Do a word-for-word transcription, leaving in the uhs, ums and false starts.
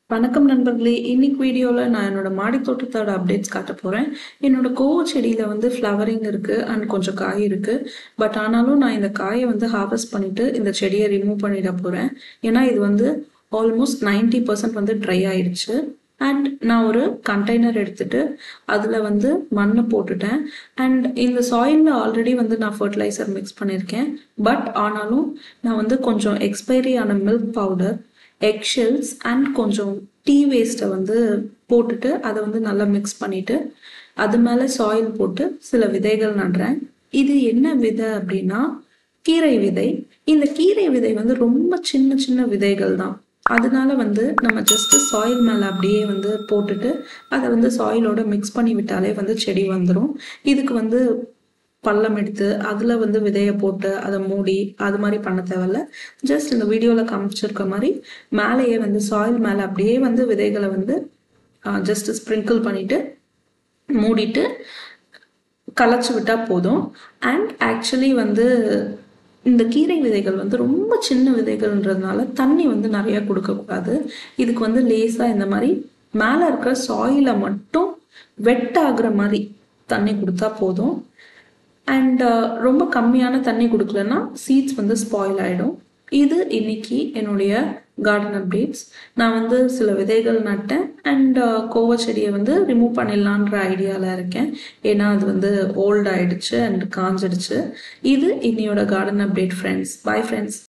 வணக்கம் நண்பர்களே. இன்னைக்கு வீடியோவில் நான் என்னோட மாடி தோட்டத்தோட அப்டேட்ஸ் காட்ட போகிறேன். என்னோட கோவ செடியில் வந்து ஃப்ளவரிங் இருக்குது அண்ட் கொஞ்சம் காய் இருக்குது. பட் ஆனாலும் நான் இந்த காயை வந்து ஹார்வெஸ்ட் பண்ணிவிட்டு இந்த செடியை ரிமூவ் பண்ணிட போகிறேன். ஏன்னா இது வந்து ஆல்மோஸ்ட் நைன்டி பர்சன்ட் வந்து ட்ரை ஆயிடுச்சு. அண்ட் நான் ஒரு கண்டெய்னர் எடுத்துட்டு அதில் வந்து மண் போட்டுட்டேன். அண்ட் இந்த சாயிலில் ஆல்ரெடி வந்து நான் ஃபர்டிலைசர் மிக்ஸ் பண்ணியிருக்கேன். பட் ஆனாலும் நான் வந்து கொஞ்சம் எக்ஸ்பைரி ஆன மில்க் பவுடர், எக்ஷெல்ஸ் அண்ட் கொஞ்சம் டீ வேஸ்ட்டை வந்து போட்டுட்டு அதை வந்து நல்லா மிக்ஸ் பண்ணிவிட்டு அது மேலே சாயில் போட்டு சில விதைகள் நடுறேன். இது என்ன விதை அப்படின்னா கீரை விதை. இந்த கீரை விதை வந்து ரொம்ப சின்ன சின்ன விதைகள் தான். அதனால வந்து நம்ம ஜஸ்ட் சாயில் மேலே அப்படியே வந்து போட்டுட்டு அதை வந்து சாயிலோட மிக்ஸ் பண்ணி விட்டாலே வந்து செடி வந்துடும். இதுக்கு வந்து பள்ளம் எடுத்து அதில் வந்து விதையை போட்டு அதை மூடி அது மாதிரி பண்ண தேவையில்ல. ஜஸ்ட் இந்த வீடியோவில் காமிச்சிருக்க மாதிரி மேலேயே வந்து சாயில் மேலே அப்படியே வந்து விதைகளை வந்து ஜஸ்ட் ஸ்ப்ரிங்கிள் பண்ணிட்டு மூடிட்டு களைச்சி விட்டால் போதும். அண்ட் ஆக்சுவலி வந்து இந்த கீரை விதைகள் வந்து ரொம்ப சின்ன விதைகள்ன்றதுனால தண்ணி வந்து நிறைய கொடுக்கக்கூடாது. இதுக்கு வந்து லேசாக இந்த மாதிரி மேலே இருக்கிற சாயிலை மட்டும் வெட் ஆகுற மாதிரி தண்ணி கொடுத்தா போதும். அண்ட் ரொம்ப கம்மியான தண்ணி கொடுக்கலன்னா சீட்ஸ் வந்து ஸ்பாயில் ஆகிடும். இது இன்னைக்கு என்னுடைய கார்டன் அப்டேட்ஸ். நான் வந்து சில விதைகள் நட்டேன் அண்ட் கோவ செடியை வந்து ரிமூவ் பண்ணிடலான்ற ஐடியாவில் இருக்கேன். ஏன்னா அது வந்து ஓல்ட் ஆயிடுச்சு அண்ட் காஞ்சிடுச்சு. இது இன்னையோட garden update friends. Bye friends.